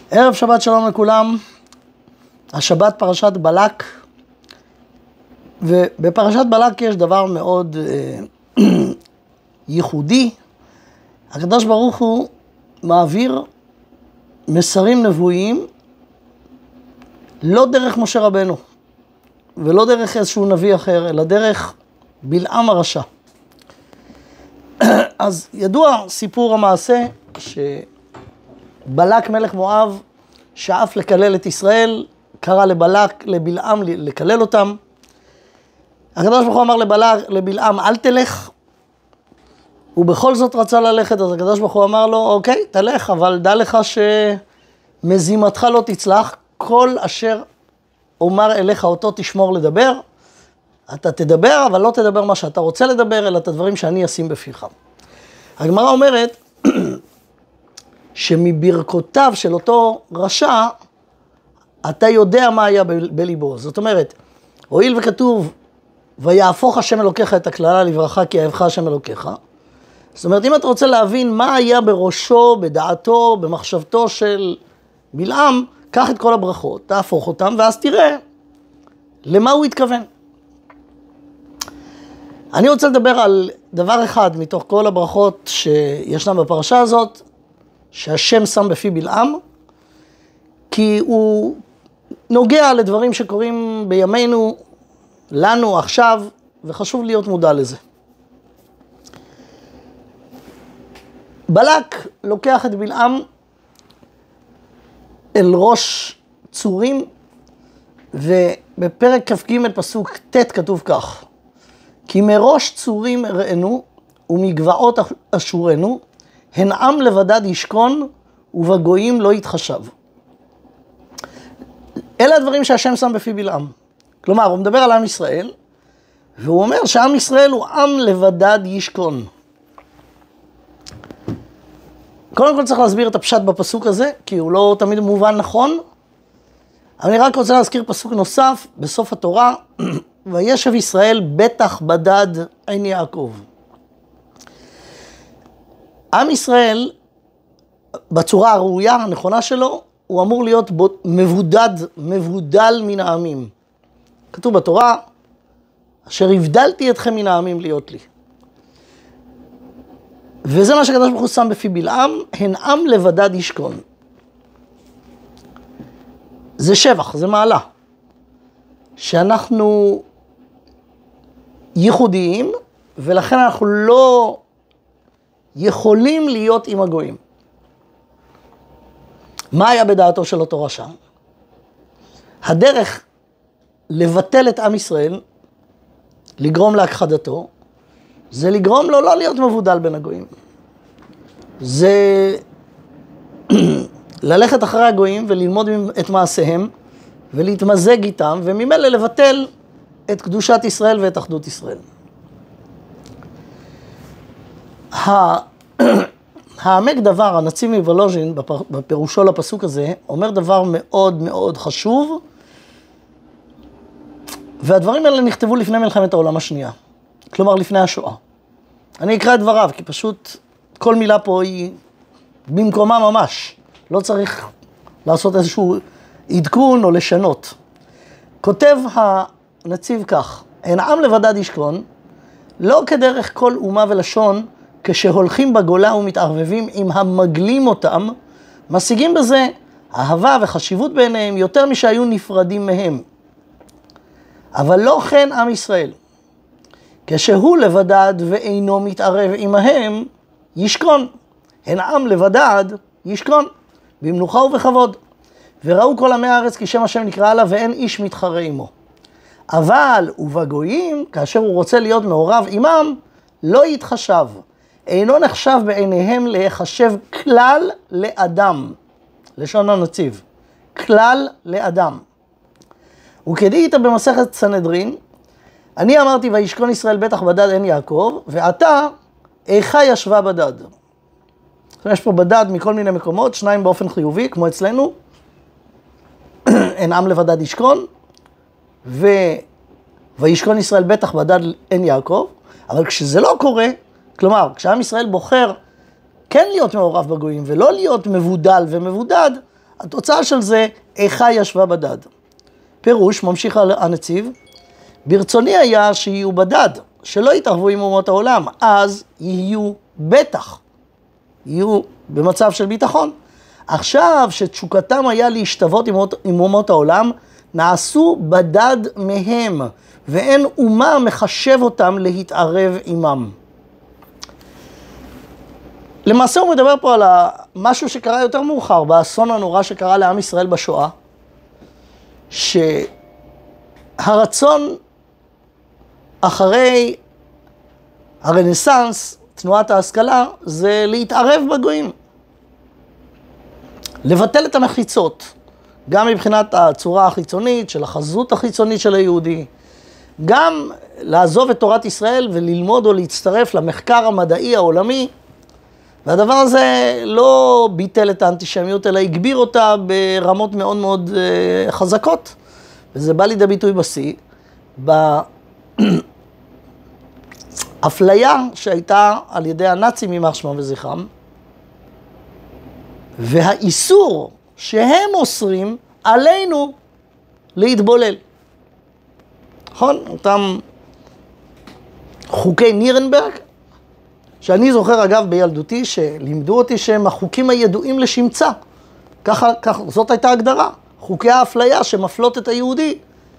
ערב שבת שלום לכולם, השבת פרשת בלק, ובפרשת בלק יש דבר מאוד ייחודי. הקדוש ברוך הוא מעביר מסרים נבואיים לא דרך משה רבנו, ולא דרך איזשהו נביא אחר, אלא דרך בלעם הרשע. אז ידוע סיפור המעשה שבלק מלך מואב שאף לקלל את ישראל, קרא לבלעם לקלל אותם. הקדוש ברוך הוא אמר לבלעם אל תלך, ובכל זאת רצה ללכת, אז הקדוש ברוך הוא אמר לו אוקיי תלך, אבל דע לך שמזימתך לא תצלח, כל אשר אומר אליך אותו תשמור לדבר, אתה תדבר אבל לא תדבר מה שאתה רוצה לדבר, אלא את הדברים שאני אשים בפיך. הגמרא אומרת שמברכותיו של אותו רשע, אתה יודע מה היה בליבו. זאת אומרת, הואיל וכתוב, ויהפוך השם אלוקיך את הקללה לברכה, כי אהבך השם אלוקיך. זאת אומרת, אם אתה רוצה להבין מה היה בראשו, בדעתו, במחשבתו של בלעם, קח את כל הברכות, תהפוך אותם, ואז תראה למה הוא התכוון. אני רוצה לדבר על דבר אחד מתוך כל הברכות שישנם בפרשה הזאת, שהשם שם בפי בלעם, כי הוא נוגע לדברים שקורים בימינו, לנו עכשיו, וחשוב להיות מודע לזה. בלק לוקח את בלעם אל ראש צורים, ובפרק כ"ג פסוק ט' כתוב כך, כי מראש צורים ראינו ומגבעות אשורנו, הן עם לבדד ישכון ובגויים לא יתחשב. אלה הדברים שהשם שם בפי בלעם. כלומר, הוא מדבר על עם ישראל, והוא אומר שעם ישראל הוא עם לבדד ישכון. קודם כל צריך להסביר את הפשט בפסוק הזה, כי הוא לא תמיד מובן נכון. אני רק רוצה להזכיר פסוק נוסף בסוף התורה, וישב ישראל בטח בדד עין יעקב. עם ישראל, בצורה הראויה, הנכונה שלו, הוא אמור להיות מבודל מן העמים. כתוב בתורה, אשר הבדלתי אתכם מן העמים להיות לי. וזה מה שהקדוש ברוך הוא שם בפי בלעם, הן עם לבדד ישכון. זה שבח, זה מעלה. שאנחנו ייחודיים, ולכן אנחנו לא יכולים להיות עם הגויים. מה היה בדעתו של אותו רשע? הדרך לבטל את עם ישראל, לגרום להכחדתו, זה לגרום לו לא להיות מבודל בין הגויים. זה ללכת אחרי הגויים וללמוד את מעשיהם, ולהתמזג איתם, וממילא לבטל את קדושת ישראל ואת אחדות ישראל. העמק דבר, הנציב מוולוז'ין, בפירושו לפסוק הזה, אומר דבר מאוד מאוד חשוב, והדברים האלה נכתבו לפני מלחמת העולם השנייה, כלומר לפני השואה. אני אקרא את דבריו, כי פשוט כל מילה פה היא במקומה ממש, לא צריך לעשות איזשהו עדכון או לשנות. כותב הנציב כך, הן עם לבדד ישכון, לא כדרך כל אומה ולשון, כשהולכים בגולה ומתערבבים עם המגלים אותם, משיגים בזה אהבה וחשיבות בעיניהם יותר משהיו נפרדים מהם. אבל לא כן עם ישראל. כשהוא לבדד ואינו מתערב עמהם, ישכון. הן עם לבדד ישכון, במנוחה ובכבוד. וראו כל עמי הארץ כי שם השם נקרא לה ואין איש מתחרה עמו. אבל ובגויים, כאשר הוא רוצה להיות מעורב עמם, לא יתחשב. אינו נחשב בעיניהם להיחשב כלל לאדם. לשון הנציב. כלל לאדם. וכדאית במסכת סנהדרין, אני אמרתי וישכון ישראל בטח בדד עין יעקב, ועתה איכה ישבה בדד. יש פה בדד מכל מיני מקומות, שניים באופן חיובי, כמו אצלנו. אין עם לבדד ישכון, וישכון ישראל בטח בדד עין יעקב, אבל כשזה לא קורה, כלומר, כשעם ישראל בוחר כן להיות מעורב בגויים ולא להיות מבודל ומבודד, התוצאה של זה, איכה ישבה בדד. פירוש, ממשיך הנציב, ברצוני היה שיהיו בדד, שלא יתערבו עם אומות העולם, אז יהיו בטח, יהיו במצב של ביטחון. עכשיו שתשוקתם היה להשתוות עם אומות העולם, נעשו בדד מהם, ואין אומה מחשב אותם להתערב עמם. למעשה הוא מדבר פה על משהו שקרה יותר מאוחר, באסון הנורא שקרה לעם ישראל בשואה, שהרצון אחרי הרנסנס, תנועת ההשכלה, זה להתערב בגויים. לבטל את המחיצות, גם מבחינת הצורה החיצונית, של החזות החיצונית של היהודי, גם לעזוב את תורת ישראל וללמוד או להצטרף למחקר המדעי העולמי, והדבר הזה לא ביטל את האנטישמיות, אלא הגביר אותה ברמות מאוד מאוד חזקות. וזה בא לידי ביטוי בשיא, באפליה שהייתה על ידי הנאצים יימח שמם וזכרם, והאיסור שהם אוסרים עלינו להתבולל. נכון? אותם חוקי נירנברג, שאני זוכר אגב בילדותי שלימדו אותי שהם החוקים הידועים לשמצה. ככה, זאת הייתה הגדרה. חוקי האפליה שמפלות את היהודי.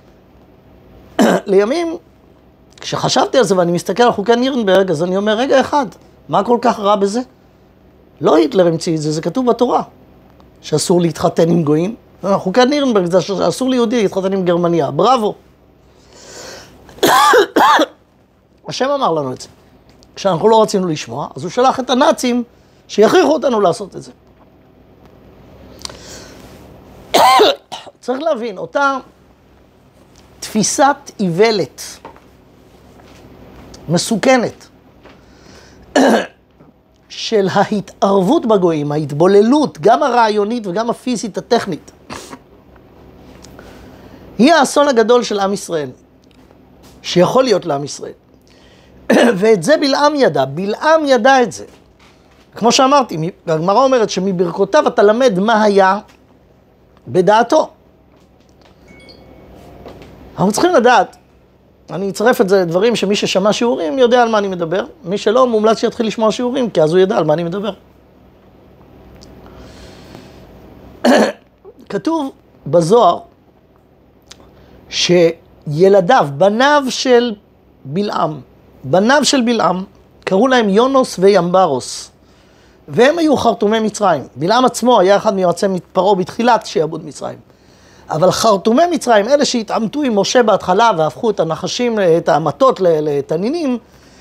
לימים, כשחשבתי על זה ואני מסתכל על חוקי נירנברג, אז אני אומר, רגע אחד, מה כל כך רע בזה? לא היטלר המציא את זה, זה כתוב בתורה, שאסור להתחתן עם גויים. חוקי נירנברג זה שאסור ליהודי להתחתן עם גרמניה. בראבו. השם אמר לנו את זה. כשאנחנו לא רצינו לשמוע, אז הוא שלח את הנאצים שיכריחו אותנו לעשות את זה. צריך להבין, אותה תפיסת איוולת מסוכנת של ההתערבות בגויים, ההתבוללות, גם הרעיונית וגם הפיזית הטכנית, היא האסון הגדול של עם ישראל, שיכול להיות לעם ישראל. ואת זה בלעם ידע, בלעם ידע את זה. כמו שאמרתי, הגמרא אומרת שמברכותיו אתה למד מה היה בדעתו. אנחנו צריכים לדעת, אני אצרף את זה לדברים שמי ששמע שיעורים יודע על מה אני מדבר, מי שלא מומלץ שיתחיל לשמוע שיעורים, כי אז הוא ידע על מה אני מדבר. כתוב בזוהר שילדיו, בניו של בלעם, קראו להם יונוס וימברוס, והם היו חרטומי מצרים. בלעם עצמו היה אחד מיועצי פרעה בתחילת שעבוד מצרים. אבל חרטומי מצרים, אלה שהתעמתו עם משה בהתחלה והפכו את הנחשים, את המטות לתנינים,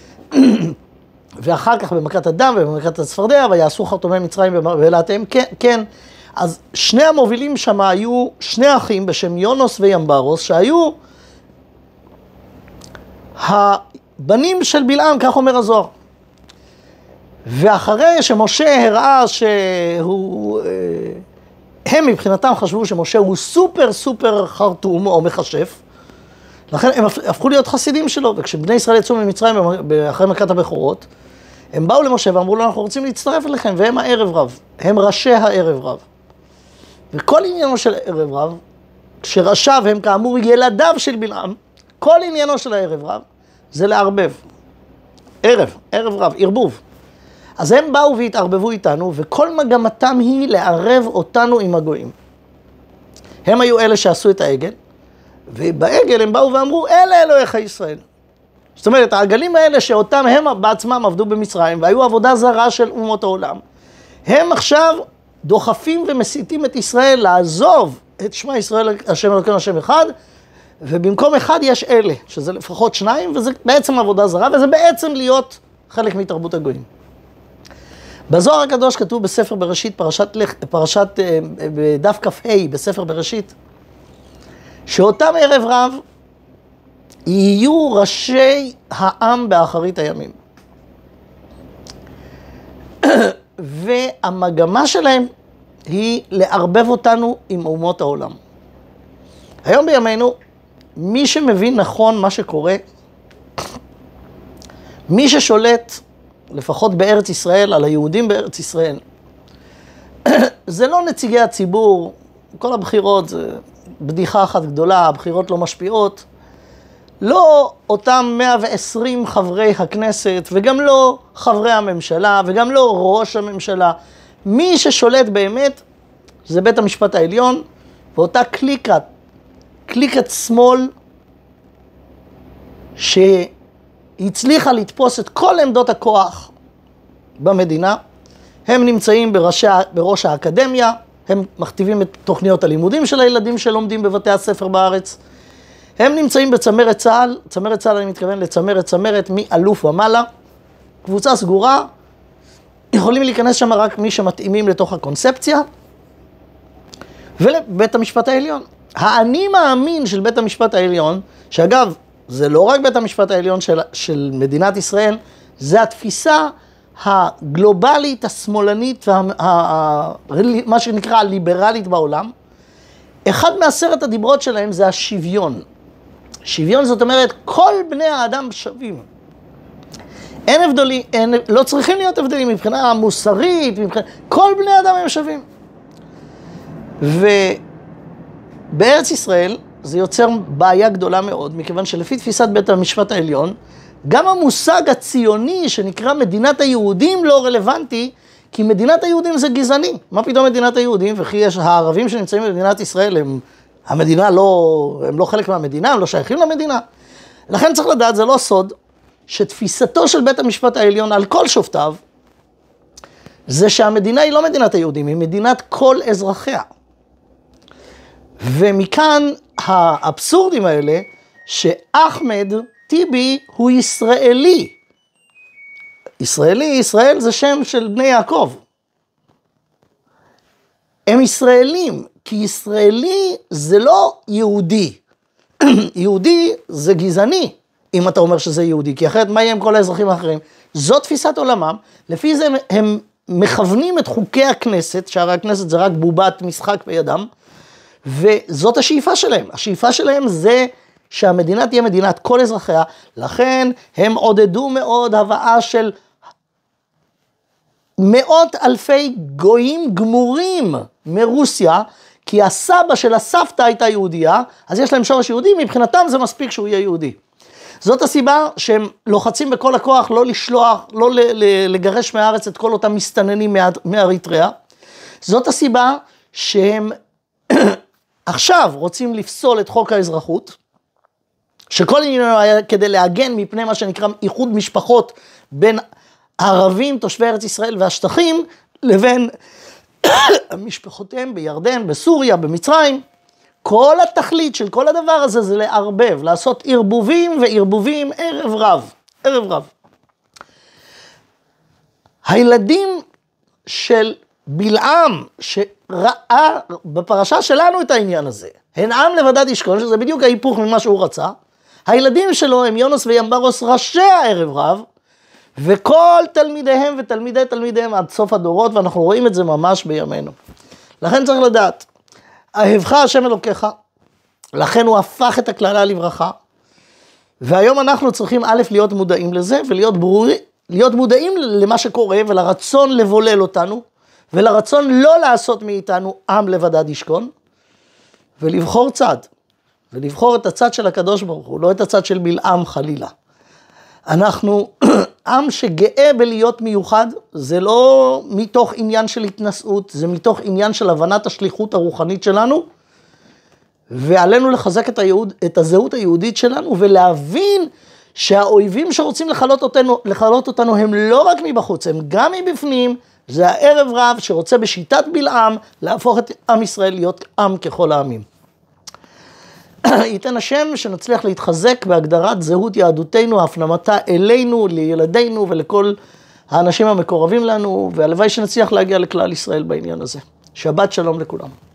ואחר כך במכת הדם ובמכת הצפרדע, ויעשו חרטומי מצרים ואלתיהם, כן. אז שני המובילים שם היו שני אחים בשם יונוס וימברוס, שהיו הבנים של בלעם, כך אומר הזוהר. ואחרי שמשה הראה שהוא, הם מבחינתם חשבו שמשה הוא סופר חרטום או מחשף, לכן הם הפכו להיות חסידים שלו, וכשבני ישראל יצאו ממצרים אחרי מכת הבכורות, הם באו למשה ואמרו לו, אנחנו רוצים להצטרף אליכם, והם הערב רב, הם ראשי הערב רב. וכל עניינו של הערב רב, כשראשיו הם כאמור ילדיו של בלעם, כל עניינו של הערב רב, זה לערבב. ערב רב, ערבוב. אז הם באו והתערבבו איתנו, וכל מגמתם היא לערב אותנו עם הגויים. הם היו אלה שעשו את העגל, ובעגל הם באו ואמרו, אלה אלוהיך ישראל. זאת אומרת, העגלים האלה שאותם הם בעצמם עבדו במצרים, והיו עבודה זרה של אומות העולם, הם עכשיו דוחפים ומסיתים את ישראל לעזוב את שמע ישראל, השם אלוקינו השם אחד, ובמקום אחד יש אלה, שזה לפחות שניים, וזה בעצם עבודה זרה, וזה בעצם להיות חלק מתרבות הגויים. בזוהר הקדוש כתוב בספר בראשית, פרשת בדף כ"ה בספר בראשית, שאותם ערב רב יהיו ראשי העם באחרית הימים. והמגמה שלהם היא לערבב אותנו עם אומות העולם. היום בימינו, מי שמבין נכון מה שקורה, מי ששולט, לפחות בארץ ישראל, על היהודים בארץ ישראל, זה לא נציגי הציבור, כל הבחירות זה בדיחה אחת גדולה, הבחירות לא משפיעות. לא אותם 120 חברי הכנסת, וגם לא חברי הממשלה, וגם לא ראש הממשלה. מי ששולט באמת זה בית המשפט העליון, ואותה קליקת שמאל, שהצליחה לתפוס את כל עמדות הכוח במדינה. הם נמצאים בראש האקדמיה, הם מכתיבים את תוכניות הלימודים של הילדים שלומדים בבתי הספר בארץ. הם נמצאים בצמרת צה"ל, צמרת צה"ל אני מתכוון צמרת מאלוף ומעלה, קבוצה סגורה, יכולים להיכנס שם רק מי שמתאימים לתוך הקונספציה, ולבית המשפט העליון. האני מאמין של בית המשפט העליון, שאגב, זה לא רק בית המשפט העליון של מדינת ישראל, זה התפיסה הגלובלית, השמאלנית, מה שנקרא הליברלית בעולם. אחד מעשרת הדיברות שלהם זה השוויון. שוויון זאת אומרת, כל בני האדם שווים. אין הבדלים, לא צריכים להיות הבדלים מבחינה מוסרית, כל בני האדם הם שווים. ובארץ ישראל זה יוצר בעיה גדולה מאוד, מכיוון שלפי תפיסת בית המשפט העליון, גם המושג הציוני שנקרא מדינת היהודים לא רלוונטי, כי מדינת היהודים זה גזעני. מה פתאום מדינת היהודים? וכי יש הערבים שנמצאים במדינת ישראל, הם לא חלק מהמדינה, הם לא שייכים למדינה. לכן צריך לדעת, זה לא סוד, שתפיסתו של בית המשפט העליון על כל שופטיו, זה שהמדינה היא לא מדינת היהודים, היא מדינת כל אזרחיה. ומכאן האבסורדים האלה, שאחמד טיבי הוא ישראלי. ישראל זה שם של בני יעקב. הם ישראלים, כי ישראלי זה לא יהודי. יהודי זה גזעני, אם אתה אומר שזה יהודי, כי אחרת מה יהיה עם כל האזרחים האחרים? זו תפיסת עולמם, לפי זה הם מכוונים את חוקי הכנסת, שהרי הכנסת זה רק בובת משחק בידם, וזאת השאיפה שלהם. השאיפה שלהם זה שהמדינה תהיה מדינת כל אזרחיה, לכן הם עודדו מאוד הבאה של מאות אלפי גויים גמורים מרוסיה, כי הסבא של הסבתא הייתה יהודייה, אז יש להם שורש יהודי, מבחינתם זה מספיק שהוא יהיה יהודי. זאת הסיבה שהם לוחצים בכל הכוח לא לשלוח, לא לגרש מהארץ את כל אותם מסתננים מאריתריאה. זאת הסיבה שהם עכשיו רוצים לפסול את חוק האזרחות, שכל עניינו היה כדי להגן מפני מה שנקרא איחוד משפחות בין ערבים, תושבי ארץ ישראל והשטחים, לבין משפחותיהם בירדן, בסוריה, במצרים. כל התכלית של כל הדבר הזה זה לערבב, לעשות ערבובים וערבובים ערב רב. הילדים של בלעם שראה בפרשה שלנו את העניין הזה, הן עם לבדד ישכון, שזה בדיוק ההיפוך ממה שהוא רצה, הילדים שלו הם יונוס וימברוס ראשי הערב רב, וכל תלמידיהם ותלמידי תלמידיהם עד סוף הדורות, ואנחנו רואים את זה ממש בימינו. לכן צריך לדעת, אהבך השם אלוקיך, לכן הוא הפך את הקללה לברכה, והיום אנחנו צריכים א' להיות מודעים לזה, להיות מודעים למה שקורה, ולרצון לבולל אותנו, ולרצון לא לעשות מאיתנו עם לבדד ישכון, ולבחור צד, ולבחור את הצד של הקדוש ברוך הוא, לא את הצד של בלעם חלילה. אנחנו עם שגאה בלהיות מיוחד, זה לא מתוך עניין של התנשאות, זה מתוך עניין של הבנת השליחות הרוחנית שלנו, ועלינו לחזק את הזהות היהודית שלנו, ולהבין שהאויבים שרוצים לחלות אותנו הם לא רק מבחוץ, הם גם מבפנים, זה הערב רב שרוצה בשיטת בלעם להפוך את עם ישראל להיות עם ככל העמים. ייתן השם שנצליח להתחזק בהגדרת זהות יהדותנו, הפנמתה אלינו, לילדינו ולכל האנשים המקורבים לנו, והלוואי שנצליח להגיע לכלל ישראל בעניין הזה. שבת שלום לכולם.